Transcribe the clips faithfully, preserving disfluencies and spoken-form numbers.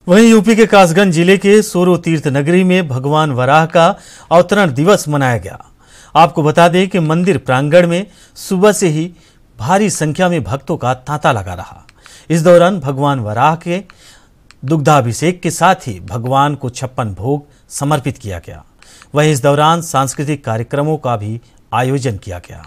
वहीं यूपी के कासगंज जिले के सोरो तीर्थ नगरी में भगवान वराह का अवतरण दिवस मनाया गया। आपको बता दें कि मंदिर प्रांगण में सुबह से ही भारी संख्या में भक्तों का तांता लगा रहा। इस दौरान भगवान वराह के दुग्धाभिषेक के साथ ही भगवान को छप्पन भोग समर्पित किया गया। वहीं इस दौरान सांस्कृतिक कार्यक्रमों का भी आयोजन किया गया।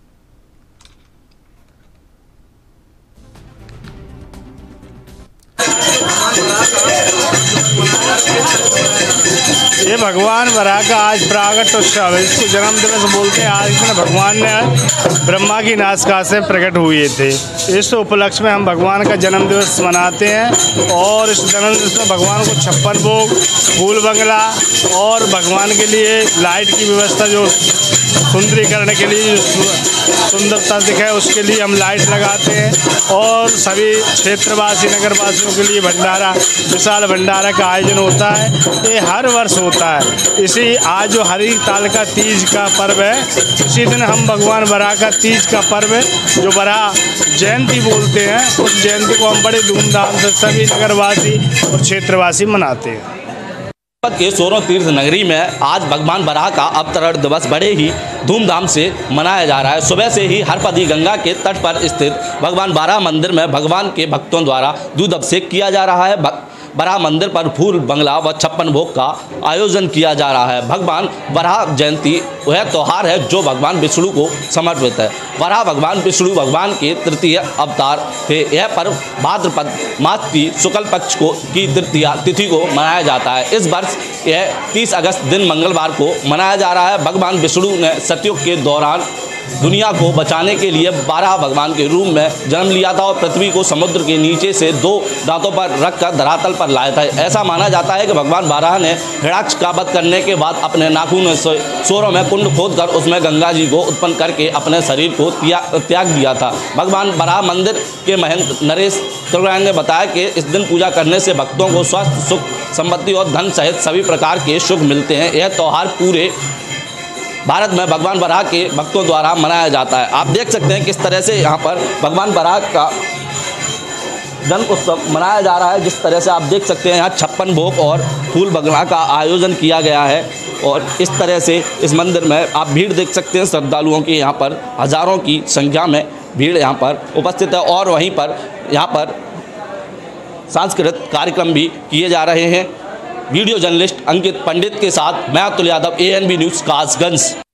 ये भगवान वराह का आज प्रागट उत्सव है। इसको जन्म दिवस बोलते हैं। आज दिन भगवान ने ब्रह्मा की नासिका से प्रकट हुए थे। इस उपलक्ष्य में हम भगवान का जन्म दिवस मनाते हैं और इस जन्म दिवस में भगवान को छप्पन भोग, फूल बंगला और भगवान के लिए लाइट की व्यवस्था, जो सुंदरीकरण के लिए सुंदरता दिखे उसके लिए हम लाइट लगाते हैं और सभी क्षेत्रवासी नगरवासियों के लिए भंडारा, विशाल भंडारा का आयोजन होता है। ये हर वर्ष होता है। इसी आज जो हरी ताल का तीज का पर्व है, इसी दिन हम भगवान वराह का तीज का पर्व है, जो वराह जयंती बोलते हैं, उस जयंती को हम बड़े धूमधाम से सभी नगरवासी और क्षेत्रवासी मनाते हैं। के सोरो तीर्थ नगरी में आज भगवान वराह का अवतरण दिवस बड़े ही धूमधाम से मनाया जा रहा है। सुबह से ही हरपदी गंगा के तट पर स्थित भगवान वराह मंदिर में भगवान के भक्तों द्वारा दूध अभिषेक किया जा रहा है। वराह मंदिर पर फूल बंगला व छप्पन भोग का आयोजन किया जा रहा है। भगवान वराह जयंती वह त्यौहार है जो भगवान विष्णु को समर्पित है। वराह भगवान विष्णु भगवान के तृतीय अवतार थे। यह पर्व भाद्रपद मास की शुक्ल पक्ष को की तृतीया तिथि को मनाया जाता है। इस वर्ष यह तीस अगस्त दिन मंगलवार को मनाया जा रहा है। भगवान विष्णु ने सतयुग के दौरान दुनिया को बचाने के लिए वराह भगवान के रूप में जन्म लिया था और पृथ्वी को समुद्र के नीचे से दो दांतों पर रखकर धरातल पर लाया था। ऐसा माना जाता है कि भगवान वराह ने हिरण्याक्ष का वध करने के बाद अपने नाखून से सोरों में कुंड खोदकर उसमें गंगा जी को उत्पन्न करके अपने शरीर को त्याग दिया था। भगवान वराह मंदिर के महंत नरेश त्रिगुरायन ने बताया कि इस दिन पूजा करने से भक्तों को स्वास्थ्य, सुख, संपत्ति और धन सहित सभी प्रकार के सुख मिलते हैं। यह त्यौहार पूरे भारत में भगवान वराह के भक्तों द्वारा मनाया जाता है। आप देख सकते हैं किस तरह से यहाँ पर भगवान वराह का जन्म उत्सव मनाया जा रहा है। जिस तरह से आप देख सकते हैं यहाँ छप्पन भोग और फूल बंगला का आयोजन किया गया है और इस तरह से इस मंदिर में आप भीड़ देख सकते हैं। श्रद्धालुओं की यहाँ पर हज़ारों की संख्या में भीड़ यहाँ पर उपस्थित है और वहीं पर यहाँ पर सांस्कृतिक कार्यक्रम भी किए जा रहे हैं। वीडियो जर्नलिस्ट अंकित पंडित के साथ मैं Atul Yadav, A N B news Kasganj.